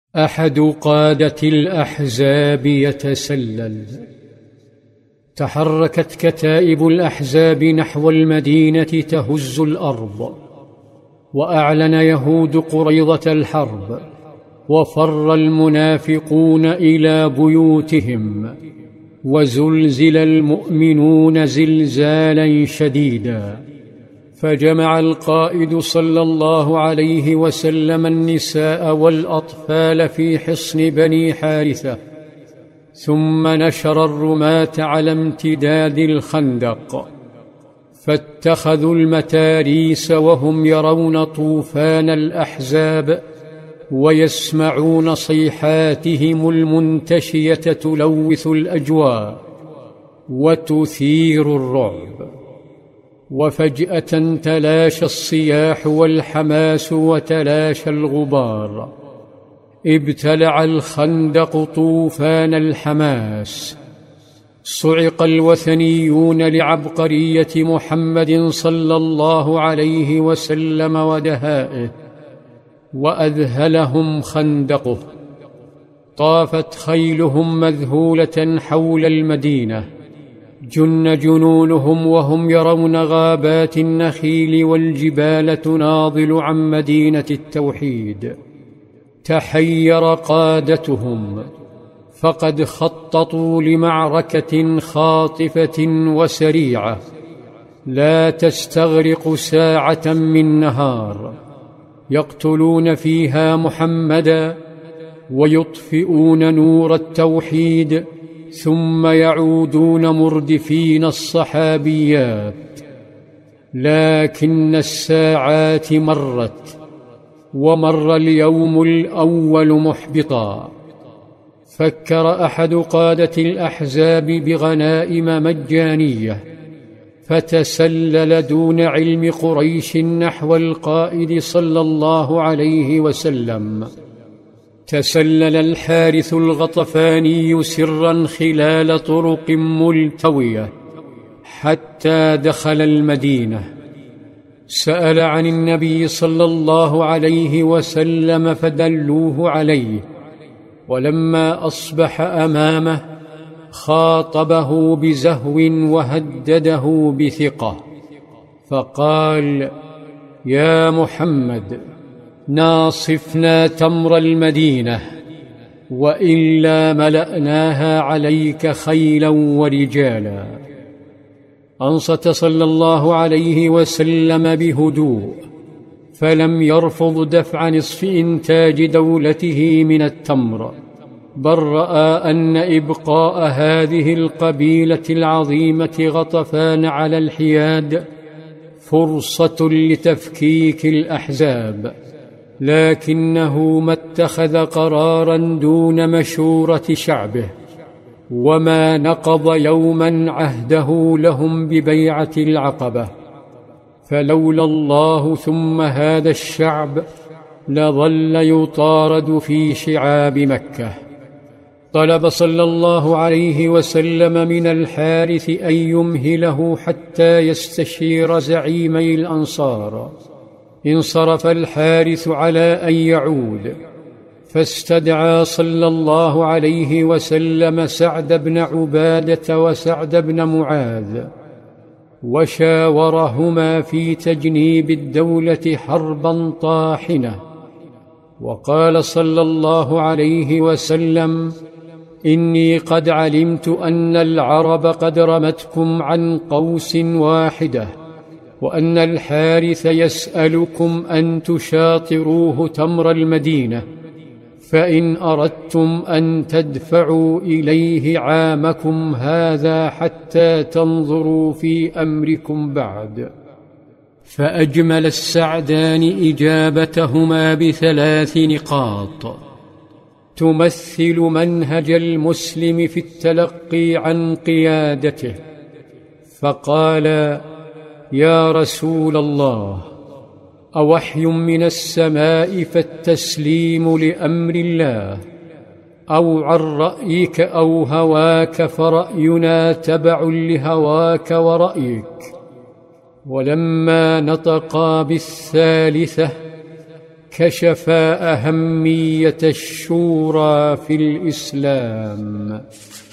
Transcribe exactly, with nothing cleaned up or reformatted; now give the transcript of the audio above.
أحد قادة الأحزاب يتسلل. تحركت كتائب الأحزاب نحو المدينة تهز الأرض، وأعلن يهود قريظة الحرب، وفر المنافقون إلى بيوتهم، وزلزل المؤمنون زلزالا شديدا. فجمع القائد صلى الله عليه وسلم النساء والأطفال في حصن بني حارثة، ثم نشر الرماة على امتداد الخندق، فاتخذوا المتاريس وهم يرون طوفان الأحزاب ويسمعون صيحاتهم المنتشية تلوث الأجواء وتثير الرعب. وفجأة تلاشى الصياح والحماس وتلاشى الغبار، ابتلع الخندق طوفان الحماس. صعق الوثنيون لعبقرية محمد صلى الله عليه وسلم ودهائه، وأذهلهم خندقه. طافت خيلهم مذهولة حول المدينة، جن جنونهم وهم يرون غابات النخيل والجبال تناضل عن مدينة التوحيد. تحير قادتهم، فقد خططوا لمعركة خاطفة وسريعة لا تستغرق ساعة من نهار، يقتلون فيها محمدا ويطفئون نور التوحيد، ثم يعودون مردفين الصحابيات. لكن الساعات مرت، ومر اليوم الأول محبطا. فكر أحد قادة الأحزاب بغنائم مجانية، فتسلل دون علم قريش نحو القائد صلى الله عليه وسلم. تسلل الحارث الغطفاني سرا خلال طرق ملتوية حتى دخل المدينة. سأل عن النبي صلى الله عليه وسلم فدلوه عليه، ولما أصبح أمامه خاطبه بزهو وهدده بثقة، فقال: يا محمد، ناصفنا تمر المدينة، وإلا ملأناها عليك خيلا ورجالا. أنصت صلى الله عليه وسلم بهدوء، فلم يرفض دفع نصف إنتاج دولته من التمر، بل رأى أن إبقاء هذه القبيلة العظيمة غطفان على الحياد فرصة لتفكيك الأحزاب، لكنه ما اتخذ قرارا دون مشورة شعبه، وما نقض يوما عهده لهم ببيعة العقبة. فلولا الله ثم هذا الشعب لظل يطارد في شعاب مكة. طلب صلى الله عليه وسلم من الحارث أن يمهله حتى يستشير زعيمي الأنصار. انصرف الحارث على أن يعود، فاستدعى صلى الله عليه وسلم سعد بن عبادة وسعد بن معاذ، وشاورهما في تجنيب الدولة حربا طاحنة. وقال صلى الله عليه وسلم: إني قد علمت أن العرب قد رمتكم عن قوس واحدة، وأن الحارث يسألكم أن تشاطروه تمر المدينة، فإن أردتم أن تدفعوا إليه عامكم هذا حتى تنظروا في أمركم بعد. فأجمل السعدان إجابتهما بثلاث نقاط تمثل منهج المسلم في التلقي عن قيادته. فقال: يا رسول الله، أوحي من السماء فالتسليم لأمر الله، أو عن رأيك أو هواك فرأينا تبع لهواك ورأيك؟ ولما نطقا بالثالثة كشفا أهمية الشورى في الإسلام.